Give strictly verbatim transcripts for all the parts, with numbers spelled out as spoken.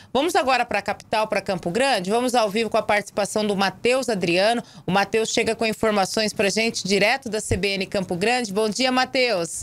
Vamos agora para a capital, para Campo Grande. Vamos ao vivo com a participação do Matheus Adriano. O Matheus chega com informações para a gente direto da C B N Campo Grande. Bom dia, Matheus.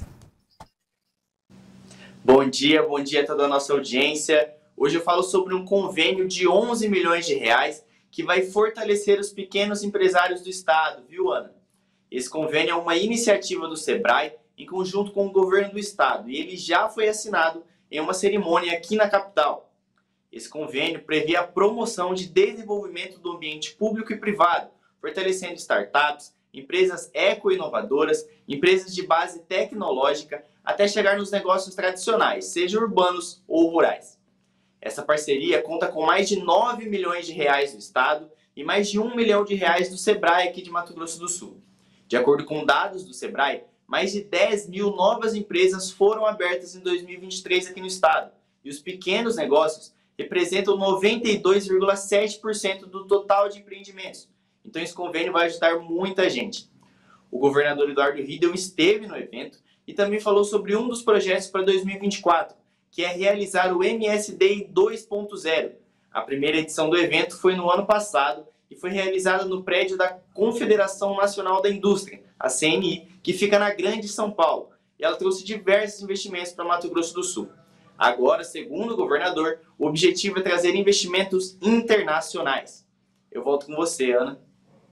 Bom dia, bom dia a toda a nossa audiência. Hoje eu falo sobre um convênio de onze milhões de reais que vai fortalecer os pequenos empresários do estado, viu, Ana? Esse convênio é uma iniciativa do Sebrae em conjunto com o governo do estado e ele já foi assinado em uma cerimônia aqui na capital. Esse convênio prevê a promoção de desenvolvimento do ambiente público e privado, fortalecendo startups, empresas eco-inovadoras, empresas de base tecnológica, até chegar nos negócios tradicionais, sejam urbanos ou rurais. Essa parceria conta com mais de nove milhões de reais do estado e mais de um milhão de reais do Sebrae aqui de Mato Grosso do Sul. De acordo com dados do Sebrae, mais de dez mil novas empresas foram abertas em dois mil e vinte e três aqui no estado. E os pequenos negócios representam noventa e dois vírgula sete por cento do total de empreendimentos. Então esse convênio vai ajudar muita gente. O governador Eduardo Riedel esteve no evento e também falou sobre um dos projetos para dois mil e vinte e quatro, que é realizar o M S D I dois ponto zero. A primeira edição do evento foi no ano passado e foi realizada no prédio da Confederação Nacional da Indústria, a C N I, que fica na Grande São Paulo. E ela trouxe diversos investimentos para Mato Grosso do Sul. Agora, segundo o governador, o objetivo é trazer investimentos internacionais. Eu volto com você, Ana.